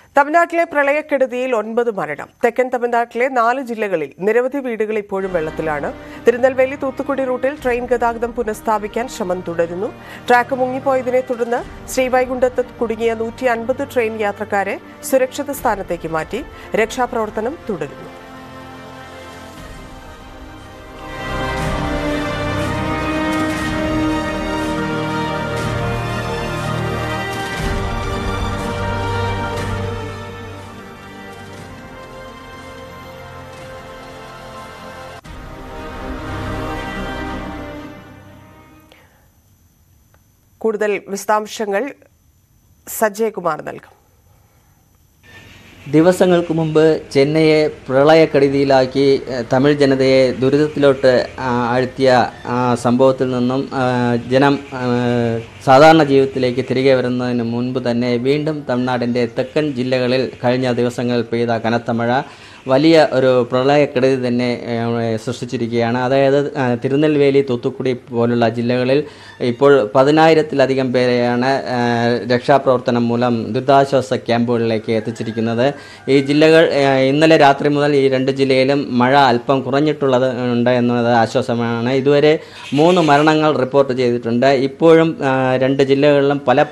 തമിഴ്നാട്ടിലെ പ്രളയക്കെടുതിയിൽ 9 മരണം. തെക്കൻ തമിഴ്നാട്ടിലെ 4 ജില്ലകളിൽ നിരവധി വീടുകൾ ഇപ്പോഴും വെള്ളത്തിലാണ്. തിരുനെൽവേലി തൂത്തുക്കുടി റൂട്ടിൽ ട്രെയിൻ ഗതാഗതം പുനഃസ്ഥാപിക്കാൻ ശ്രമം തുടരുന്നു. ട്രാക്ക് മുങ്ങിപ്പോയതിനെ തുടർന്ന് ശ്രീവൈകുണ്ഠത്ത് കുടുങ്ങിയ 150 ട്രെയിൻ യാത്രക്കാരെ സുരക്ഷിത സ്ഥാനത്തേക്ക് മാറ്റി. രക്ഷാപ്രവർത്തനം തുടരുന്നു. കൂടുതൽ വിശദാംശങ്ങൾ സജയകുമാർ നൽകും. ദിവസങ്ങൾക്ക് മുമ്പ് ചെന്നൈയെ പ്രളയക്കെടുതിയിലാക്കി തമിഴ് ജനതയെ ദുരിതത്തിലോട്ട് ആഴ്ത്തിയ സംഭവത്തിൽ നിന്നും ജനം സാധാരണ ജീവിതത്തിലേക്ക് തിരികെ വരുന്നതിന് മുൻപ് തന്നെ വീണ്ടും തമിഴ്നാടിൻ്റെ തെക്കൻ ജില്ലകളിൽ കഴിഞ്ഞ ദിവസങ്ങളിൽ പെയ്ത കനത്ത മഴ വലിയ ഒരു പ്രളയക്കെടുതി തന്നെ സൃഷ്ടിച്ചിരിക്കുകയാണ്. അതായത് തിരുനെൽവേലി തൂത്തുക്കുടി പോലുള്ള ജില്ലകളിൽ ഇപ്പോൾ 10,000-ലധികം പേരെയാണ് രക്ഷാപ്രവർത്തനം മൂലം ദുരിതാശ്വാസ ക്യാമ്പുകളിലേക്ക് എത്തിച്ചിരിക്കുന്നത്. ഈ ജില്ലകൾ ഇന്നലെ രാത്രി മുതൽ ഈ 2 ജില്ലയിലും മഴ അല്പം കുറഞ്ഞിട്ടുള്ളത് ഉണ്ട് എന്നത് ആശ്വാസമാണ്. ഇതുവരെ 3 മരണങ്ങൾ റിപ്പോർട്ട് ചെയ്തിട്ടുണ്ട്. ഇപ്പോഴും 2 ജില്ലകളിലും പല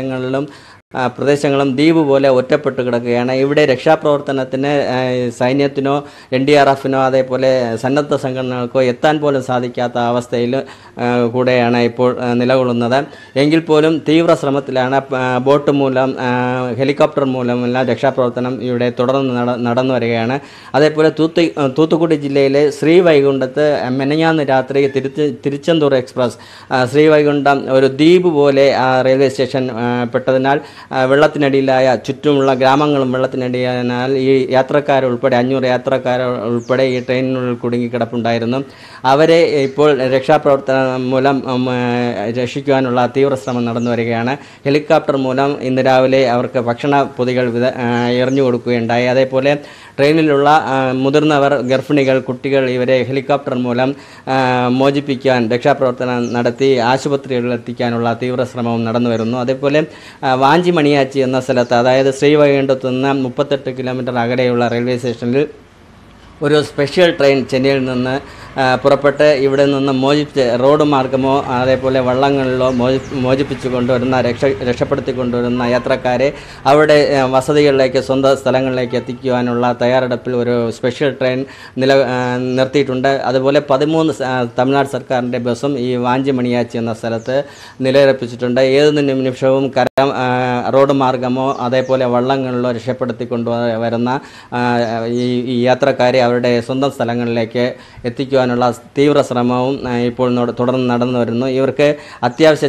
പ്രദേശങ്ങളും ദ്വീപ് പോലെ ഒറ്റപ്പെട്ട് കിടക്കുകയാണ്. ഇവിടെ രക്ഷാപ്രവർത്തനത്തിന് സൈന്യത്തിനോ NDRFനോ അതേപോലെ സന്നദ്ധ സംഘടനകൾക്കോ എത്താൻ പോലും സാധിക്കാത്ത അവസ്ഥയിൽ കൂടെയാണ് ഇപ്പോൾ നിലകൊള്ളുന്നത്. എങ്കിൽ പോലും തീവ്ര ശ്രമത്തിലാണ്. ബോട്ട് മൂലം ഹെലികോപ്റ്റർ മൂലമെല്ലാം രക്ഷാപ്രവർത്തനം ഇവിടെ തുടർന്ന് നടന്നു വരികയാണ്. അതേപോലെ തൂത്തുക്കുടി ജില്ലയിലെ ശ്രീവൈകുണ്ഠത്ത് മെനഞ്ഞാന്ന് രാത്രി തിരുച്ചെന്തൂർ എക്സ്പ്രസ് ശ്രീവൈകുണ്ഠം ഒരു ദ്വീപ് പോലെ റെയിൽവേ സ്റ്റേഷൻ പെട്ടതിനാൽ വെള്ളത്തിനടിയിലായ ചുറ്റുമുള്ള ഗ്രാമങ്ങളും വെള്ളത്തിനടിയാൽ ഈ യാത്രക്കാരുൾപ്പെടെ 500 യാത്രക്കാരുൾപ്പെടെ ഈ ട്രെയിനിനുള്ളിൽ കുടുങ്ങിക്കിടപ്പുണ്ടായിരുന്നു. അവരെ ഇപ്പോൾ രക്ഷാപ്രവർത്തനം മൂലം രക്ഷിക്കുവാനുള്ള തീവ്രശ്രമം നടന്നു വരികയാണ്. ഹെലികോപ്റ്റർ മൂലം ഇന്ന് രാവിലെ അവർക്ക് ഭക്ഷണ പൊതികൾ എറിഞ്ഞു കൊടുക്കുകയുണ്ടായി. അതേപോലെ ട്രെയിനിലുള്ള മുതിർന്നവർ, ഗർഭിണികൾ, കുട്ടികൾ ഇവരെ ഹെലികോപ്റ്റർ മൂലം മോചിപ്പിക്കാൻ രക്ഷാപ്രവർത്തനം നടത്തി ആശുപത്രികളിൽ എത്തിക്കാനുള്ള തീവ്രശ്രമവും നടന്നു വരുന്നു. അതേപോലെ വാഞ്ചിമണിയാച്ചി എന്ന സ്ഥലത്ത്, അതായത് ശ്രീവൈകുണ്ഠത്തു നിന്ന് 38 കിലോമീറ്റർ അകലെയുള്ള റെയിൽവേ സ്റ്റേഷനിൽ ഒരു സ്പെഷ്യൽ ട്രെയിൻ ചെന്നൈയിൽ നിന്ന് പുറപ്പെട്ട് ഇവിടെ നിന്ന് റോഡ് മാർഗമോ അതേപോലെ വള്ളങ്ങളിലോ മോചിപ്പിച്ചു കൊണ്ടുവരുന്ന രക്ഷപ്പെടുത്തി കൊണ്ടുവരുന്ന യാത്രക്കാരെ അവിടെ വസതികളിലേക്ക്, സ്വന്തം സ്ഥലങ്ങളിലേക്ക് എത്തിക്കുവാനുള്ള തയ്യാറെടുപ്പിൽ ഒരു സ്പെഷ്യൽ ട്രെയിൻ നിർത്തിയിട്ടുണ്ട്. അതുപോലെ 13 തമിഴ്നാട് സർക്കാരിൻ്റെ ബസ്സും ഈ വാഞ്ചിമണിയാച്ചി എന്ന സ്ഥലത്ത് നിലയുറപ്പിച്ചിട്ടുണ്ട്. ഏത് നിമിഷവും റോഡ് മാർഗമോ അതേപോലെ വള്ളങ്ങളിലോ രക്ഷപ്പെടുത്തി കൊണ്ടുവരുന്ന ഈ യാത്രക്കാരെ അവരുടെ സ്വന്തം സ്ഥലങ്ങളിലേക്ക് എത്തിക്കുവാനുള്ള തീവ്ര ശ്രമവും ഇപ്പോൾ തുടർന്ന് നടന്നു വരുന്നു. ഇവർക്ക് അത്യാവശ്യ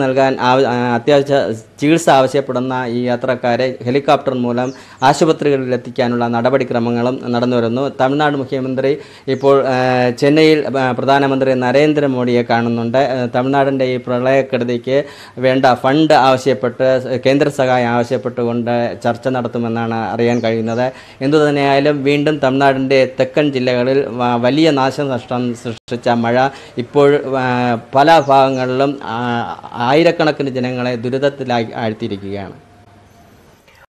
ചികിത്സ ആവശ്യപ്പെടുന്ന ഈ യാത്രക്കാരെ ഹെലികോപ്റ്റർ മൂലം ആശുപത്രികളിൽ എത്തിക്കാനുള്ള നടപടിക്രമങ്ങളും നടന്നു വരുന്നു. തമിഴ്നാട് മുഖ്യമന്ത്രി ഇപ്പോൾ ചെന്നൈയിൽ പ്രധാനമന്ത്രി നരേന്ദ്രമോദിയെ കാണുന്നുണ്ട്. തമിഴ്നാടിൻ്റെ ഈ പ്രളയക്കെടുതിക്ക് വേണ്ട ഫണ്ട് ആവശ്യപ്പെട്ട്, കേന്ദ്ര സഹായം ആവശ്യപ്പെട്ടുകൊണ്ട് ചർച്ച നടത്തുമെന്നാണ് അറിയാൻ കഴിയുന്നത്. എന്തുതന്നെയായാലും വീണ്ടും തമിഴ്നാടിൻ്റെ തെക്കൻ ജില്ലകളിൽ വലിയ നാശനഷ്ടം സൃഷ്ടിച്ച മഴ ഇപ്പോൾ പല ഭാഗങ്ങളിലും ആയിരക്കണക്കിന് ജനങ്ങളെ ദുരിതത്തിലായി ആഴ്ത്തിയിരിക്കുകയാണ്.